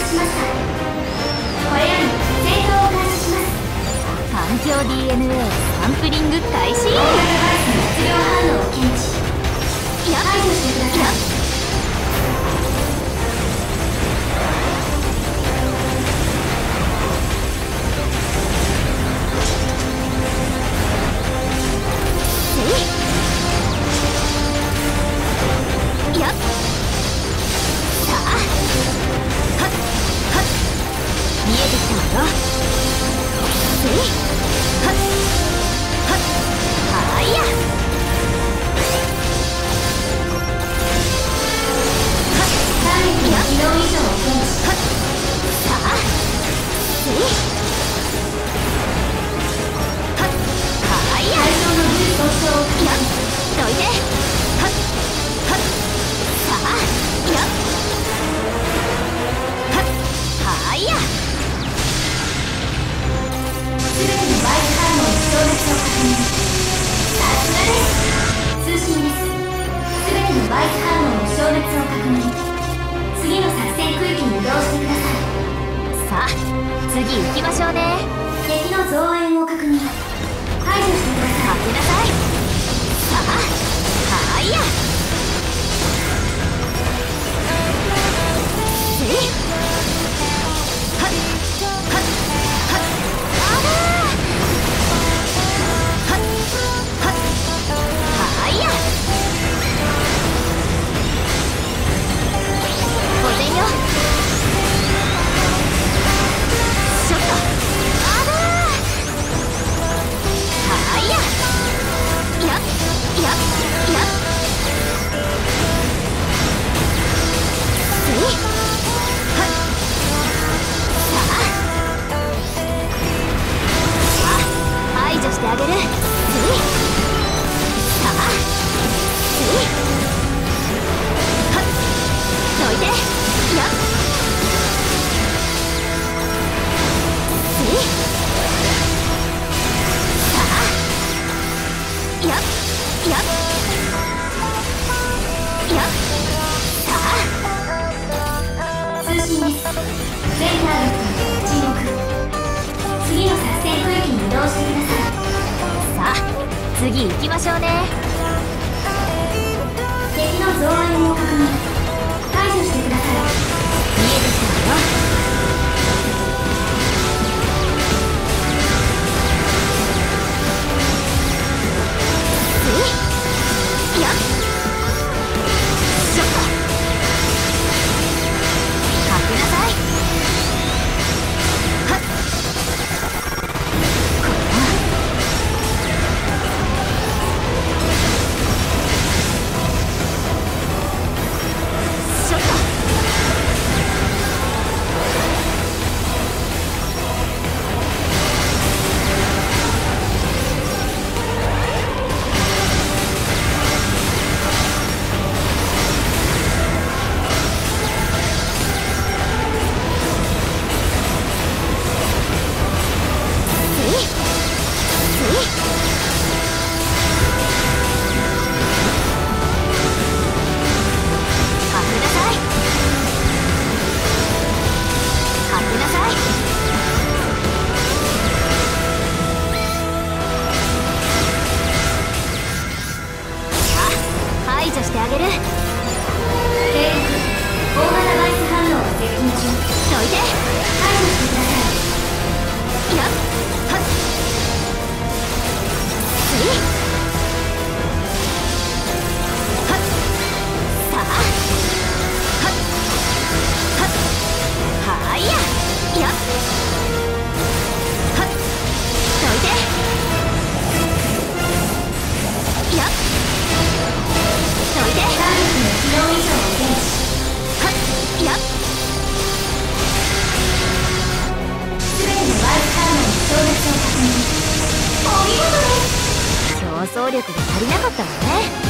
しました。これより戦闘を開始します。 環境 DNA サンプリング開始。 大型バイスの質量反応を検知。排除してください。 見えてきたわよ。はいや。 ターゲットの機能異常を検知。 さあはいや。 対象の部位損傷を確認。 どいて。さあはいや。 すべてのバイス反応の消滅を確認。さすがです。通信です。すべてのバイス反応の消滅を確認。次の作戦区域に移動してください。 さあ次行きましょうね。 敵の増援を確認。排除してください。 当てなさい。さあはいや。排除してあげる。さあどいて。さあ通信です。全ターゲット沈黙。次の作戦区域に移動してください。 さあ次行きましょうね。 敵の増援を確認。排除してください。 見えてきたわよ。排除してあげる。 警告。大型バイス反応が接近中。 どいて。 排除してください。 さあはいや。どいて。どいて。 ターゲットの機能異常を検知。すべてのバイス反応の消滅を確認。お見事です。 競争力が足りなかったわね。